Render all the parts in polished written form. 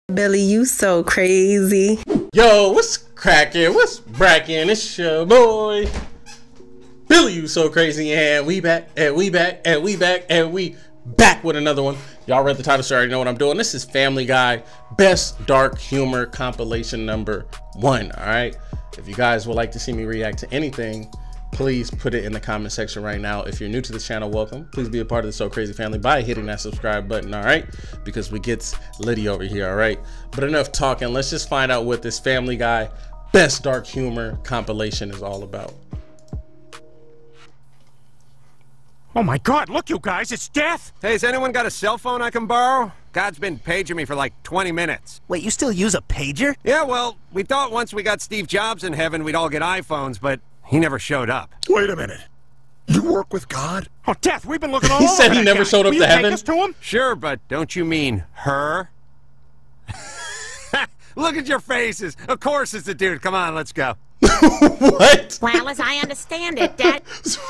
Billy, you so crazy. Yo, what's cracking? What's bracking? It's your boy Billy, you so crazy, and we back, and we back, and we back, and we back with another one. Y'all read the title, so you already know what I'm doing. This is Family Guy Best Dark Humor Compilation number 1. All right. If you guys would like to see me react to anything, please put it in the comment section right now. If you're new to this channel, welcome. Please be a part of the So Crazy family by hitting that subscribe button, all right? Because we get litty over here, all right? But enough talking. Let's just find out what this Family Guy Best Dark Humor compilation is all about. Oh my God, look you guys, it's Death! Hey, has anyone got a cell phone I can borrow? God's been paging me for like 20 minutes. Wait, you still use a pager? Yeah, well, we thought once we got Steve Jobs in heaven we'd all get iPhones, but he never showed up. Wait a minute. You work with God? Oh, Death, we've been looking all He over said he that never guy. showed up Will to you take heaven? us to him? Sure, but don't you mean her? Look at your faces. Of course it's the dude. Come on, let's go. What? Well, as I understand it, Dad.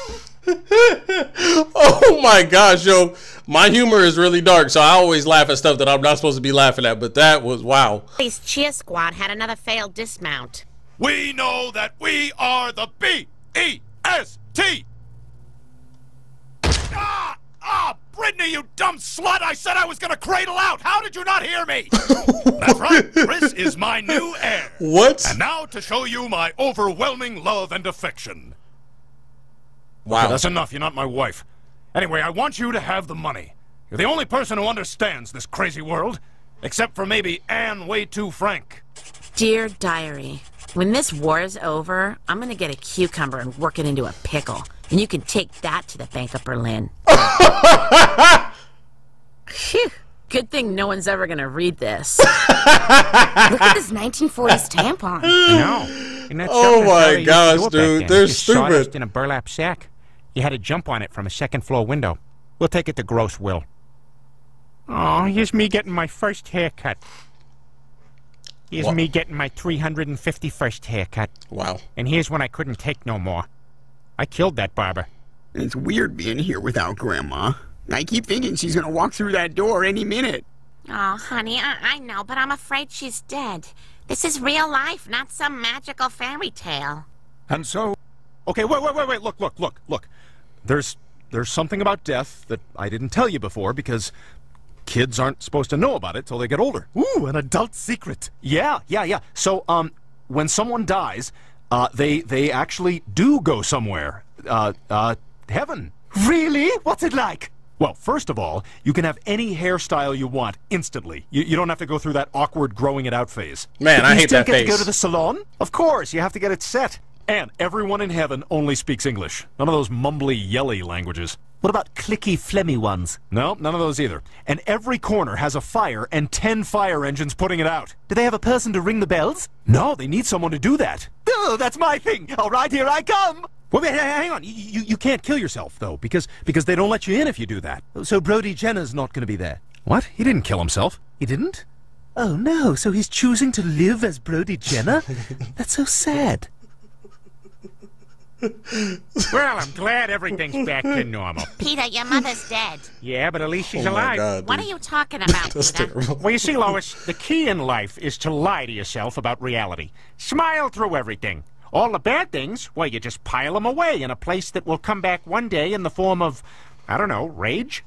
Oh my gosh, yo. My humor is really dark, so I always laugh at stuff that I'm not supposed to be laughing at, but that was wow. Police cheer squad had another failed dismount. We know that we are the B-E-S-T. Brittany, you dumb slut! I said I was gonna cradle out! How did you not hear me? That's right, Chris is my new heir. What? And now to show you my overwhelming love and affection. Wow. Okay, that's enough, you're not my wife. Anyway, I want you to have the money. You're the only person who understands this crazy world, except for maybe Anne Way Too Frank. Dear Diary, when this war is over, I'm gonna get a cucumber and work it into a pickle. And you can take that to the Bank of Berlin. Phew. Good thing no one's ever gonna read this. Look at this 1940s tampon. No. Oh my gosh, dude, they're stupid. In a burlap sack. You had to jump on it from a second floor window. We'll take it to Gross Will. Oh, here's me getting my first haircut. Here's What? me getting my 351st haircut. Wow. And here's when I couldn't take no more. I killed that barber. It's weird being here without Grandma. I keep thinking she's gonna walk through that door any minute. Oh, honey, I know, but I'm afraid she's dead. This is real life, not some magical fairy tale. And so... Okay, wait, look. There's something about death that I didn't tell you before because kids aren't supposed to know about it till they get older. Ooh, an adult secret. Yeah. So, when someone dies, they actually do go somewhere. Heaven. Really? What's it like? Well, first of all, you can have any hairstyle you want instantly. You don't have to go through that awkward growing it out phase. Man, I hate that You still get to face. go to the salon? Of course, you have to get it set. And everyone in heaven only speaks English. None of those mumbly, yelly languages. What about clicky, phlegmy ones? No, none of those either. And every corner has a fire and 10 fire engines putting it out. Do they have a person to ring the bells? No, they need someone to do that. Oh, that's my thing. All right, here I come. Well, wait, hang on. You can't kill yourself, though, because they don't let you in if you do that. So Brody Jenner's not gonna be there? What? He didn't kill himself. He didn't? Oh no, so he's choosing to live as Brody Jenner? That's so sad. Well, I'm glad everything's back to normal. Peter, your mother's dead. Yeah, but at least she's Oh my alive. God, What are dude. you talking about, That's Peter? terrible. Well, you see, Lois, the key in life is to lie to yourself about reality. Smile through everything. All the bad things, well, you just pile them away in a place that will come back one day in the form of, I don't know, rage?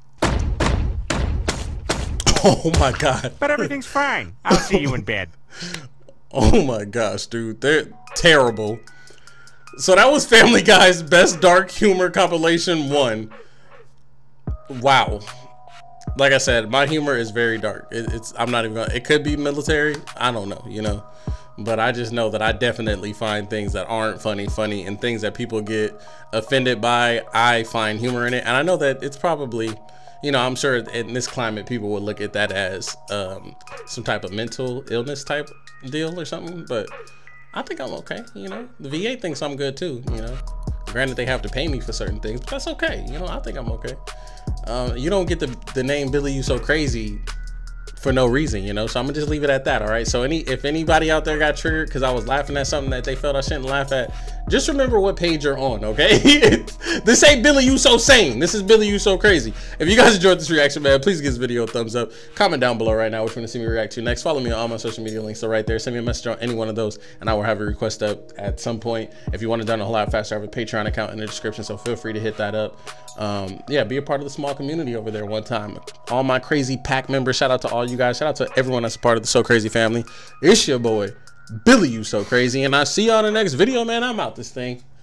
Oh my God. But everything's fine. I'll see you in bed. Oh my gosh, dude. They're terrible. So that was Family Guy's Best Dark Humor Compilation 1. Wow. Like I said, my humor is very dark. I'm not even gonna, it could be military. I don't know, you know. But I just know that I definitely find things that aren't funny, and things that people get offended by, I find humor in it. And I know that it's probably, you know, I'm sure in this climate, people would look at that as some type of mental illness type deal or something. But I think I'm okay, you know. The VA thinks I'm good too, you know. Granted, they have to pay me for certain things, but that's okay. You know, I think I'm okay. You don't get the name Billy You So Crazy for no reason, you know. So I'm gonna just leave it at that. All right. So if anybody out there got triggered because I was laughing at something that they felt I shouldn't laugh at, just remember what page you're on. Okay. This ain't Billy You So Sane. This is Billy You So Crazy. If you guys enjoyed this reaction, man, please give this video a thumbs up. Comment down below right now which one to see me react to next. Follow me on all my social media links are right there. Send me a message on any one of those, and I will have a request up at some point. If you want it done a whole lot faster, I have a Patreon account in the description, so feel free to hit that up. Yeah, be a part of the small community over there one time. All my crazy pack members, shout out to all you guys. Shout out to everyone that's a part of the So Crazy family. It's your boy Billy You So Crazy, and I'll see y'all in the next video, man. I'm out this thing.